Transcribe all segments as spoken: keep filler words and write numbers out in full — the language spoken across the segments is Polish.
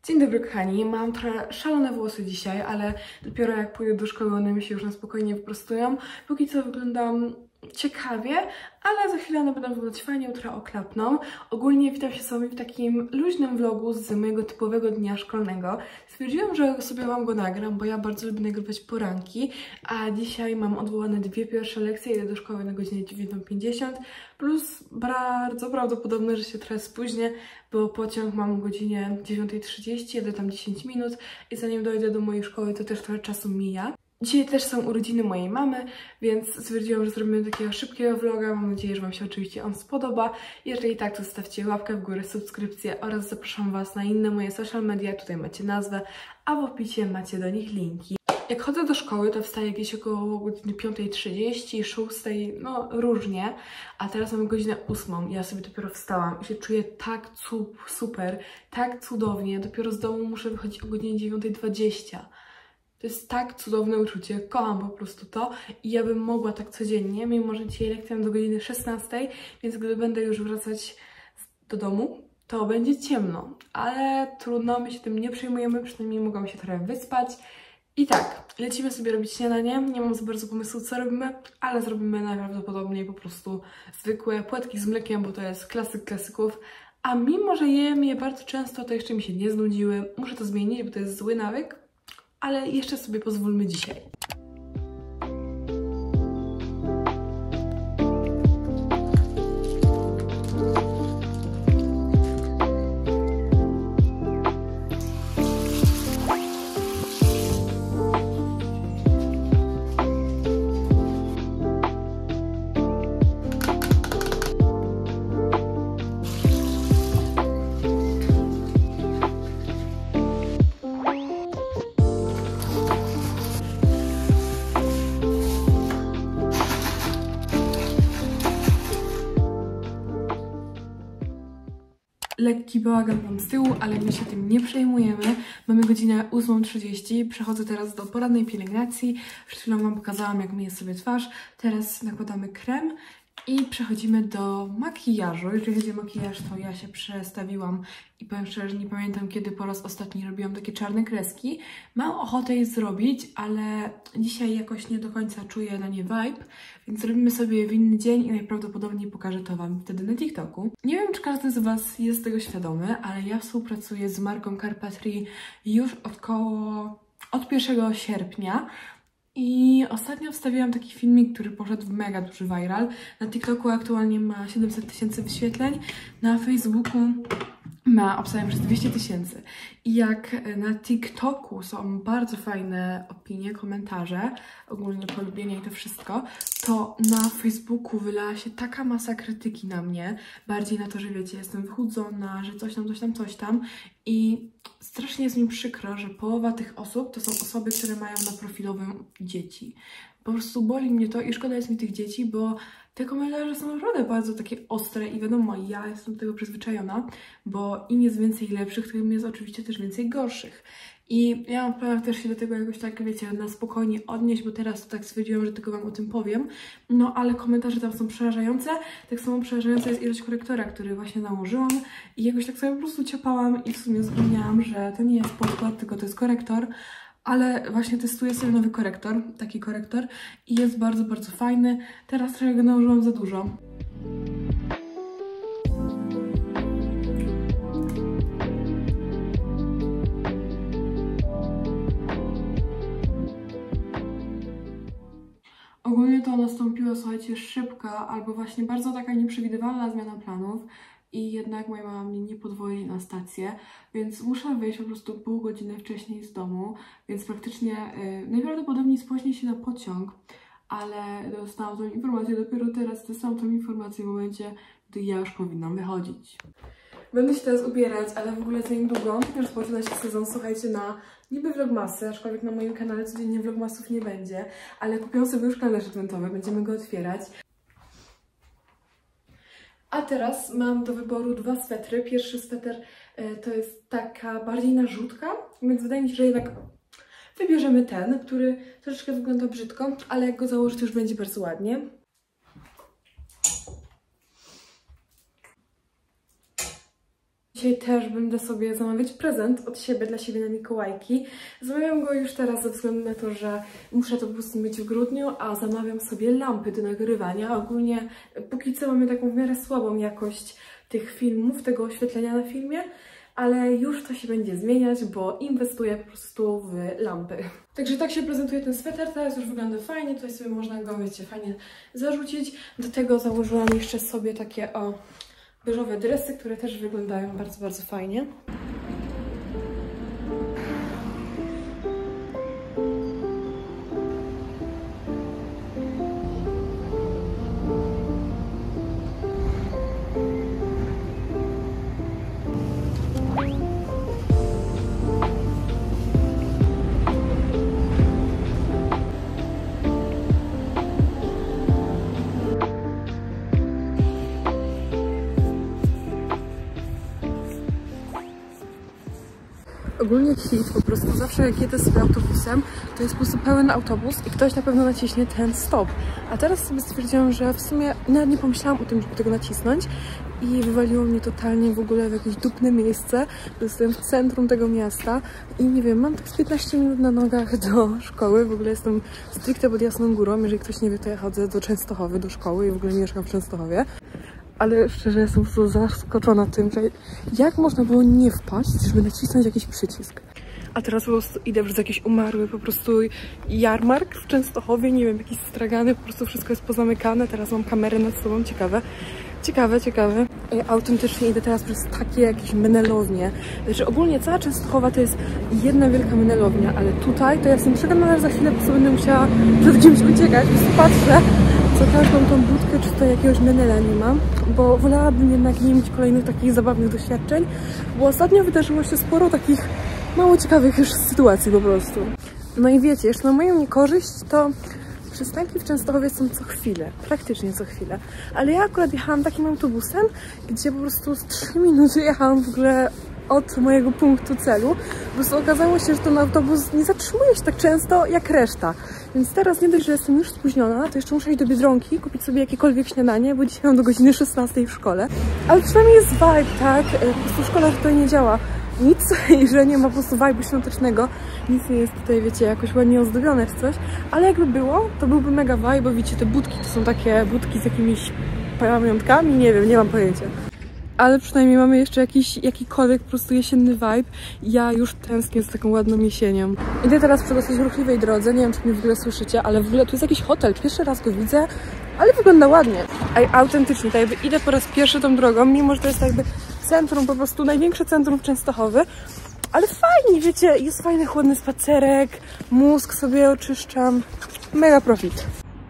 Dzień dobry kochani, mam trochę szalone włosy dzisiaj, ale dopiero jak pójdę do szkoły, one mi się już na spokojnie wyprostują. Póki co wyglądam ciekawie, ale za chwilę one będą wyglądać fajnie, jutro oklapną. Ogólnie witam się z wami w takim luźnym vlogu z mojego typowego dnia szkolnego. Stwierdziłam, że sobie wam go nagram, bo ja bardzo lubię nagrywać poranki, a dzisiaj mam odwołane dwie pierwsze lekcje, idę do szkoły na godzinę dziewiątą pięćdziesiąt, plus bardzo prawdopodobne, że się trochę spóźnię, bo pociąg mam o godzinie dziewiątej trzydzieści, jedę tam dziesięć minut i zanim dojdę do mojej szkoły, to też trochę czasu mija. Dzisiaj też są urodziny mojej mamy, więc stwierdziłam, że zrobimy takiego szybkiego vloga. Mam nadzieję, że wam się oczywiście on spodoba. Jeżeli tak, to zostawcie łapkę w górę, subskrypcję oraz zapraszam was na inne moje social media. Tutaj macie nazwę, a w opisie macie do nich linki. Jak chodzę do szkoły, to wstaję gdzieś około godziny piątej trzydzieści, szóstej, no różnie, a teraz mamy godzinę ósmą. Ja sobie dopiero wstałam i się czuję tak super, tak cudownie. Dopiero z domu muszę wychodzić o godzinie dziewiątej dwadzieścia. To jest tak cudowne uczucie, kocham po prostu to i ja bym mogła tak codziennie, mimo że dzisiaj lekcja mam do godziny szesnastej, więc gdy będę już wracać do domu, to będzie ciemno, ale trudno, my się tym nie przejmujemy, przynajmniej mogłam się trochę wyspać. I tak, lecimy sobie robić śniadanie, nie mam za bardzo pomysłu co robimy, ale zrobimy najprawdopodobniej po prostu zwykłe płatki z mlekiem, bo to jest klasyk klasyków. A mimo, że jem je bardzo często, to jeszcze mi się nie znudziły, muszę to zmienić, bo to jest zły nawyk. Ale jeszcze sobie pozwólmy dzisiaj. Lekki bałagan tam z tyłu, ale my się tym nie przejmujemy. Mamy godzinę ósmą trzydzieści. Przechodzę teraz do porannej pielęgnacji. Przed chwilą wam pokazałam, jak myję sobie twarz. Teraz nakładamy krem i przechodzimy do makijażu. Jeżeli chodzi o makijaż, to ja się przestawiłam i powiem szczerze, że nie pamiętam, kiedy po raz ostatni robiłam takie czarne kreski. Mam ochotę je zrobić, ale dzisiaj jakoś nie do końca czuję na nie vibe, więc zrobimy sobie je w inny dzień i najprawdopodobniej pokażę to wam wtedy na TikToku. Nie wiem, czy każdy z was jest tego świadomy, ale ja współpracuję z marką Carpatry już od koło... od pierwszego sierpnia. I ostatnio wstawiłam taki filmik, który poszedł w mega duży viral. Na TikToku aktualnie ma siedemset tysięcy wyświetleń, na Facebooku ma, obstawiam, przez dwieście tysięcy. I jak na TikToku są bardzo fajne opinie, komentarze, ogólnie polubienia i to wszystko, to na Facebooku wylała się taka masa krytyki na mnie, bardziej na to, że wiecie, jestem wychudzona, że coś tam, coś tam, coś tam i strasznie jest mi przykro, że połowa tych osób to są osoby, które mają na profilowym dzieci. Po prostu boli mnie to i szkoda jest mi tych dzieci, bo te komentarze są naprawdę bardzo takie ostre i wiadomo, ja jestem do tego przyzwyczajona, bo im jest więcej lepszych, tym jest oczywiście też więcej gorszych. I ja mam plan też się do tego jakoś tak, wiecie, na spokojnie odnieść, bo teraz to tak stwierdziłam, że tylko wam o tym powiem. No ale komentarze tam są przerażające. Tak samo przerażająca jest ilość korektora, który właśnie nałożyłam i jakoś tak sobie po prostu ciapałam i w sumie zrozumiałam, że to nie jest podkład, tylko to jest korektor. Ale właśnie testuję sobie nowy korektor, taki korektor i jest bardzo, bardzo fajny. Teraz trochę go nałożyłam za dużo. Ogólnie to nastąpiła, słuchajcie, szybka albo właśnie bardzo taka nieprzewidywalna zmiana planów. I jednak moja mama mnie nie podwoi na stację, więc muszę wyjść po prostu pół godziny wcześniej z domu, więc praktycznie yy, najprawdopodobniej spóźnię się na pociąg, ale dostałam tą informację dopiero teraz, dostałam tą informację w momencie, gdy ja już powinnam wychodzić. Będę się teraz ubierać, ale w ogóle za niedługo rozpoczyna się sezon, słuchajcie, na niby vlogmasy, aczkolwiek na moim kanale codziennie vlogmasów nie będzie, ale kupiłam sobie już kalendarz adwentowy, będziemy go otwierać. A teraz mam do wyboru dwa swetry. Pierwszy sweter y, to jest taka bardziej narzutka, więc wydaje mi się, że jednak wybierzemy ten, który troszeczkę wygląda brzydko, ale jak go założę, to już będzie bardzo ładnie. Dzisiaj też będę sobie zamawiać prezent od siebie, dla siebie na Mikołajki. Zamawiam go już teraz ze względu na to, że muszę to po prostu mieć w grudniu, a zamawiam sobie lampy do nagrywania. Ogólnie póki co mamy taką w miarę słabą jakość tych filmów, tego oświetlenia na filmie, ale już to się będzie zmieniać, bo inwestuję po prostu w lampy. Także tak się prezentuje ten sweter, teraz już wygląda fajnie, tutaj sobie można go, wiecie, fajnie zarzucić. Do tego założyłam jeszcze sobie takie o beżowe dresy, które też wyglądają bardzo, bardzo fajnie. Ogólnie hit, po prostu zawsze jak jedę sobie autobusem, to jest po prostu pełen autobus i ktoś na pewno naciśnie ten stop. A teraz sobie stwierdziłam, że w sumie nawet nie pomyślałam o tym, żeby tego nacisnąć i wywaliło mnie totalnie w ogóle w jakieś dupne miejsce. Jestem w centrum tego miasta i nie wiem, mam tak z piętnaście minut na nogach do szkoły. W ogóle jestem stricte pod Jasną Górą. Jeżeli ktoś nie wie, to ja chodzę do Częstochowy, do szkoły i w ogóle mieszkam w Częstochowie. Ale szczerze jestem po prostu zaskoczona tym, że jak można było nie wpaść, żeby nacisnąć jakiś przycisk. A teraz po prostu idę przez jakiś umarły po prostu jarmark w Częstochowie, nie wiem, jakiś stragany, po prostu wszystko jest pozamykane. Teraz mam kamerę nad sobą, ciekawe. Ciekawe, ciekawe. Ja autentycznie idę teraz przez takie jakieś menelownie. Znaczy ogólnie cała Częstochowa to jest jedna wielka menelownia, ale tutaj to ja jestem przekonana, że za chwilę po prostu będę musiała przed kimś uciekać, więc patrzę co każdą tą budkę, czy to jakiegoś menela nie mam, bo wolałabym jednak nie mieć kolejnych takich zabawnych doświadczeń, bo ostatnio wydarzyło się sporo takich mało ciekawych już sytuacji po prostu. No i wiecie, jeszcze na moją niekorzyść to przystanki w Częstochowie są co chwilę, praktycznie co chwilę, ale ja akurat jechałam takim autobusem, gdzie po prostu z trzy minuty jechałam w ogóle od mojego punktu celu. Po prostu okazało się, że ten autobus nie zatrzymuje się tak często jak reszta. Więc teraz nie dość, że jestem już spóźniona, to jeszcze muszę iść do Biedronki, kupić sobie jakiekolwiek śniadanie, bo dzisiaj mam do godziny szesnastej w szkole. Ale przynajmniej jest vibe, tak? Po prostu w szkole tutaj nie działa nic i że nie ma po prostu vibe'u świątecznego. Nic nie jest tutaj, wiecie, jakoś ładnie ozdobione czy coś. Ale jakby było, to byłby mega vibe, bo wiecie, te budki to są takie budki z jakimiś pamiątkami, nie wiem, nie mam pojęcia. Ale przynajmniej mamy jeszcze jakiś, jakikolwiek po prostu jesienny vibe. Ja już tęsknię z taką ładną jesienią. Idę teraz po dosyć ruchliwej drodze, nie wiem, czy mnie w ogóle słyszycie, ale w ogóle tu jest jakiś hotel, pierwszy raz go widzę, ale wygląda ładnie. Ej, autentycznie, tak jakby idę po raz pierwszy tą drogą, mimo że to jest jakby centrum, po prostu największe centrum Częstochowy, ale fajnie, wiecie, jest fajny, chłodny spacerek, mózg sobie oczyszczam, mega profit.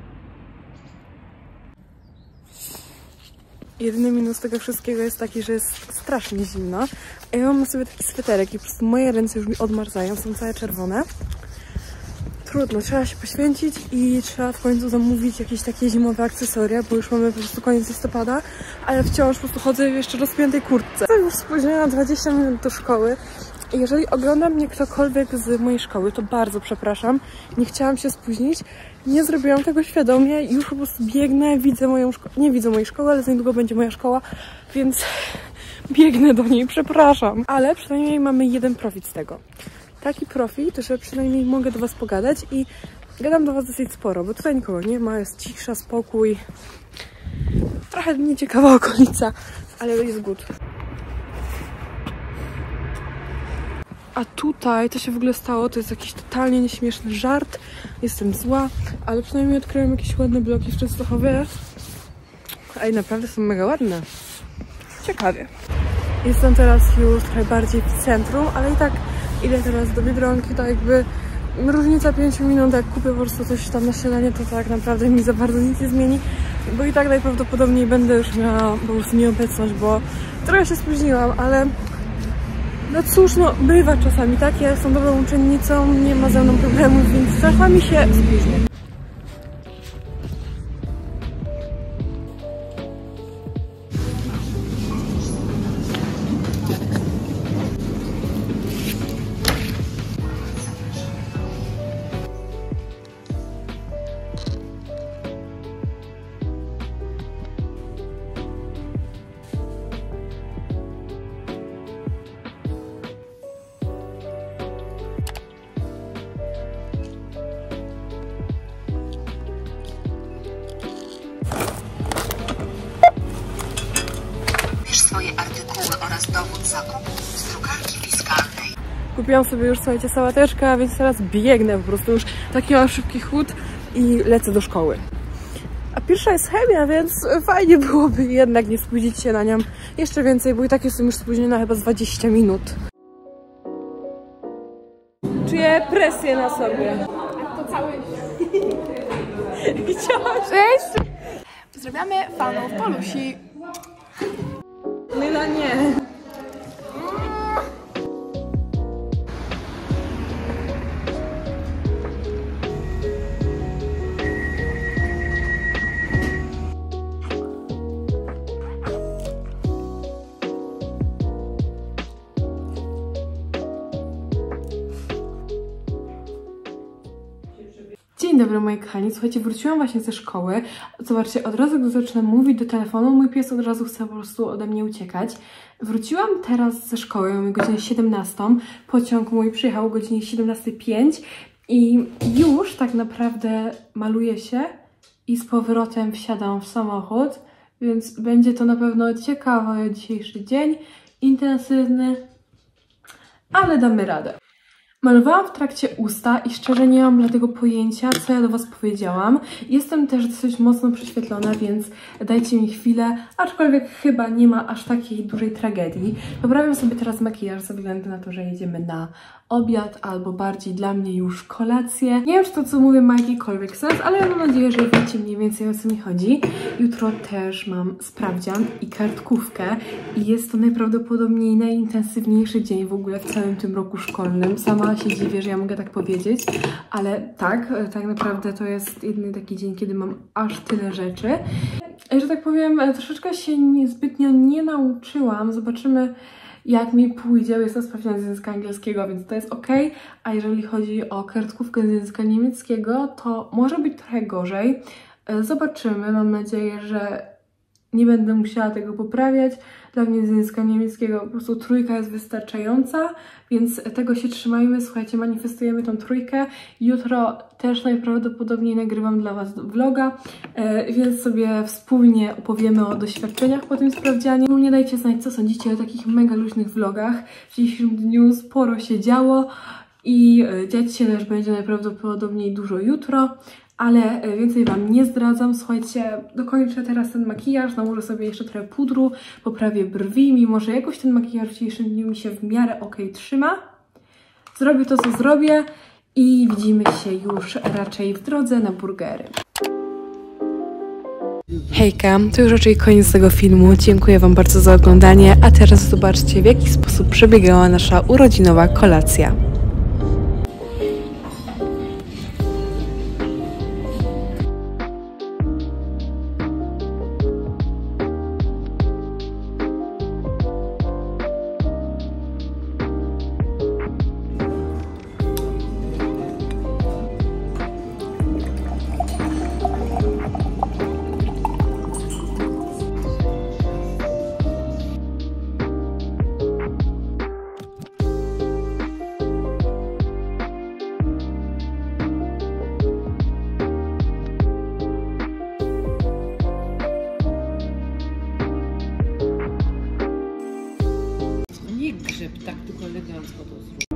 Jedyny minus tego wszystkiego jest taki, że jest strasznie zimno. A ja mam na sobie taki sweterek i po prostu moje ręce już mi odmarzają, są całe czerwone. Trudno, trzeba się poświęcić i trzeba w końcu zamówić jakieś takie zimowe akcesoria, bo już mamy po prostu koniec listopada, a ja wciąż po prostu chodzę w jeszcze rozpiętej kurtce. Jestem już spóźniona dwadzieścia minut do szkoły. Jeżeli ogląda mnie ktokolwiek z mojej szkoły, to bardzo przepraszam. Nie chciałam się spóźnić. Nie zrobiłam tego świadomie. Już po prostu biegnę, widzę moją szkołę. Nie widzę mojej szkoły, ale za niedługo będzie moja szkoła, więc biegnę do niej, przepraszam. Ale przynajmniej mamy jeden profit z tego. Taki profit, że przynajmniej mogę do was pogadać i gadam do was dosyć sporo, bo tutaj nikogo nie ma, jest cisza, spokój. Trochę nieciekawa okolica, ale jest good. A tutaj to się w ogóle stało, to jest jakiś totalnie nieśmieszny żart. Jestem zła, ale przynajmniej odkryłem jakieś ładne bloki w Częstochowie. Ej, naprawdę są mega ładne. Ciekawie. Jestem teraz już trochę bardziej w centrum, ale i tak idę teraz do Biedronki, to jakby różnica pięciu minut, jak kupię po prostu coś tam na śniadanie, to tak naprawdę mi za bardzo nic nie zmieni, bo i tak najprawdopodobniej będę już miała po prostu nieobecność, bo trochę się spóźniłam, ale no cóż, no bywa czasami, tak? Ja jestem dobrą uczennicą, nie ma ze mną problemów, więc czasami się spóźnię. oraz dowód zakupu z drukarki fiskalnej. Kupiłam sobie już, słuchajcie, sałateczkę, więc teraz biegnę po prostu już. Taki mam szybki chód i lecę do szkoły. A pierwsza jest chemia, więc fajnie byłoby jednak nie spóźnić się na nią jeszcze więcej, bo i tak jestem już spóźniona chyba z dwadzieścia minut. Czuję presję na sobie. To cały... Cześć! Pozdrawiamy fanów Polusi. Myla nie. Dzień dobry moi kochani, słuchajcie, wróciłam właśnie ze szkoły. Zobaczcie, od razu gdy zaczynam mówić do telefonu, mój pies od razu chce po prostu ode mnie uciekać. Wróciłam teraz ze szkoły, mamy godzinę siedemnastą, pociąg mój przyjechał o godzinie siedemnasta pięć i już tak naprawdę maluję się i z powrotem wsiadam w samochód, więc będzie to na pewno ciekawy dzisiejszy dzień, intensywny, ale damy radę. Malowałam w trakcie usta i szczerze nie mam dlatego pojęcia, co ja do Was powiedziałam. Jestem też dosyć mocno prześwietlona, więc dajcie mi chwilę, aczkolwiek chyba nie ma aż takiej dużej tragedii. Poprawiam sobie teraz makijaż ze względu na to, że jedziemy na obiad, albo bardziej dla mnie już kolację. Nie wiem, czy to, co mówię, ma jakikolwiek sens, ale ja mam nadzieję, że wiecie mniej więcej, o co mi chodzi. Jutro też mam sprawdzian i kartkówkę i jest to najprawdopodobniej najintensywniejszy dzień w ogóle w całym tym roku szkolnym. Sama się dziwię, że ja mogę tak powiedzieć, ale tak, tak naprawdę to jest jedyny taki dzień, kiedy mam aż tyle rzeczy. Że tak powiem, troszeczkę się niezbytnio nie nauczyłam. Zobaczymy, jak mi pójdzie. Jest to sprawdzian z języka angielskiego, więc to jest ok. A jeżeli chodzi o kartkówkę z języka niemieckiego, to może być trochę gorzej. Zobaczymy. Mam nadzieję, że nie będę musiała tego poprawiać. Dla mnie z języka niemieckiego po prostu trójka jest wystarczająca, więc tego się trzymajmy. Słuchajcie, manifestujemy tą trójkę. Jutro też najprawdopodobniej nagrywam dla Was vloga, więc sobie wspólnie opowiemy o doświadczeniach po tym sprawdzianie. Ogólnie dajcie znać, co sądzicie o takich mega luźnych vlogach. W dzisiejszym dniu sporo się działo i dziać się też będzie najprawdopodobniej dużo jutro. Ale więcej Wam nie zdradzam. Słuchajcie, dokończę teraz ten makijaż, nałożę sobie jeszcze trochę pudru, poprawię brwi, mimo że jakoś ten makijaż w dzisiejszym dniu mi się w miarę ok trzyma. Zrobię to, co zrobię i widzimy się już raczej w drodze na burgery. Hejka, to już raczej koniec tego filmu. Dziękuję Wam bardzo za oglądanie, a teraz zobaczcie, w jaki sposób przebiegała nasza urodzinowa kolacja. Nie grzeb, tak tylko elegancko to zrobić.